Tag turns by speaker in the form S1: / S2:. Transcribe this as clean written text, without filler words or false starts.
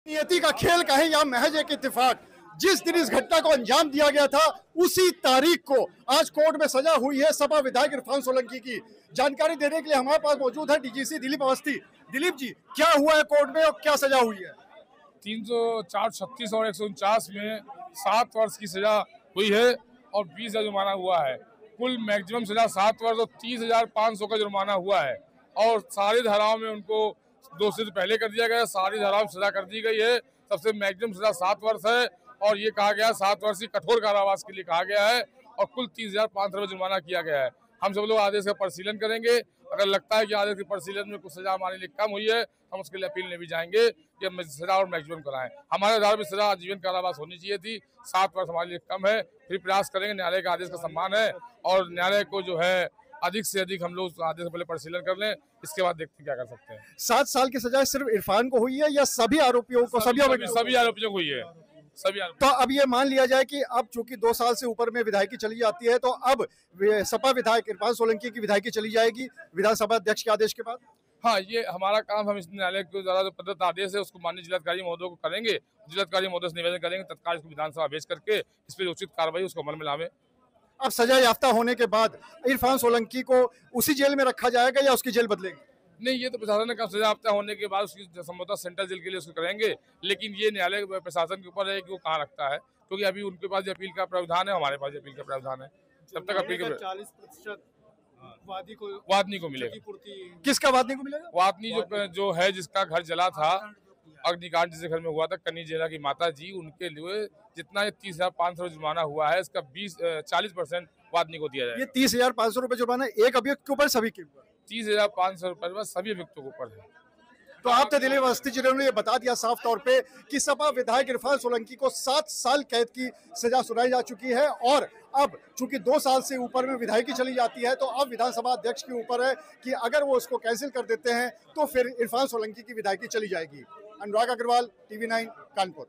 S1: नियति का खेल कहें या महज एक इत्तेफाक, जिस दिन इस घटना को अंजाम दिया गया था उसी तारीख को आज कोर्ट में सजा हुई है सपा विधायक इरफान सोलंकी की। जानकारी देने के लिए हमारे पास मौजूद है डीजीसी दिलीप अवस्थी। दिलीप जी, क्या हुआ है कोर्ट में और क्या सजा हुई है?
S2: 304, 36 और 149 में 7 वर्ष की सजा हुई है और 20,000 जुर्माना हुआ है। कुल मैक्सिमम सजा 7 वर्ष और 30,500 का जुर्माना हुआ है और सारी धाराओं में उनको दोषी से पहले कर दिया गया, सारी धाराओं में सजा कर दी गई है। सबसे मैक्सिमम सजा 7 वर्ष है और ये कहा गया 7 वर्ष की कठोर कारावास के लिए कहा गया है और कुल 30,500 रुपये जुर्माना किया गया है। हम सब लोग आदेश का परिशीलन करेंगे। अगर लगता है कि आदेश के परिशीलन में कुछ सजा हमारे लिए कम हुई है, हम उसके लिए अपील में भी जाएंगे कि हम सजा और मैक्सिमम कराएं। हमारे आधार पर सजा आजीवन कारावास होनी चाहिए थी, 7 वर्ष हमारे लिए कम है। फिर प्रयास करेंगे, न्यायालय का आदेश का सम्मान है और न्यायालय को जो है अधिक से अधिक हम लोग आदेश से पहले परिशीलन कर लें, इसके बाद देखते हैं क्या कर सकते हैं।
S1: 7 साल की सजा सिर्फ इरफान को हुई है या सभी आरोपियों को?
S2: सभी आरोपियों को हुई है, सभी आरोपियों।
S1: तो अब ये मान लिया जाए कि अब चूंकि 2 साल से ऊपर में विधायकी चली जाती है तो अब सपा विधायक इरफान सोलंकी की विधायकी चली जाएगी विधानसभा अध्यक्ष के आदेश के बाद?
S2: हाँ, ये हमारा काम, हम इस न्यायालय के द्वारा जो प्रदत्त आदेश है उसको माननीय जिलाधिकारी महोदय को करेंगे। जिलाधिकारी महोदय से निवेदन करेंगे तत्काल इसको विधानसभा भेज करके इस पर उचित कार्रवाई उसको अमल में लावे।
S1: अब सजा याफ्ता होने के बाद इरफान सोलंकी को उसी जेल में रखा जाएगा या उसकी जेल बदलेगी?
S2: नहीं, ये तो प्रशासन ने कहा सजा याफ्ता होने के बाद उसकी संभवतः सेंट्रल जेल के लिए उसको करेंगे, लेकिन ये न्यायालय प्रशासन के ऊपर है कि वो कहाँ रखता है, क्योंकि अभी उनके पास अपील का प्रावधान है, हमारे पास अपील का प्रावधान है। जब तक अपील का
S3: 40%
S2: वादनी को मिलेगा।
S1: किसका वादनी को मिलेगा?
S2: वादनी जो है जिसका घर जला था, अग्निकांड जिसके घर में हुआ था, कन्नी जेला की माता जी, उनके लिए जितना ये 30,500 जुर्माना हुआ है इसका 40% वादनी को दिया जाएगा।
S1: ये 30,500 रुपए जुर्माना एक अभियुक्त के ऊपर सभी के ऊपर?
S2: 30,500 रुपए सभी अभियुक्तों के ऊपर है।
S1: तो आप तो दिलीप अवस्थी जी ने ये बता दिया साफ तौर पे कि सपा विधायक इरफान सोलंकी को 7 साल कैद की सजा सुनाई जा चुकी है और अब चूंकि 2 साल से ऊपर में विधायकी चली जाती है तो अब विधानसभा अध्यक्ष के ऊपर है कि अगर वो उसको कैंसिल कर देते हैं तो फिर इरफान सोलंकी की विधायकी चली जाएगी। अनुराग अग्रवाल, TV9, कानपुर।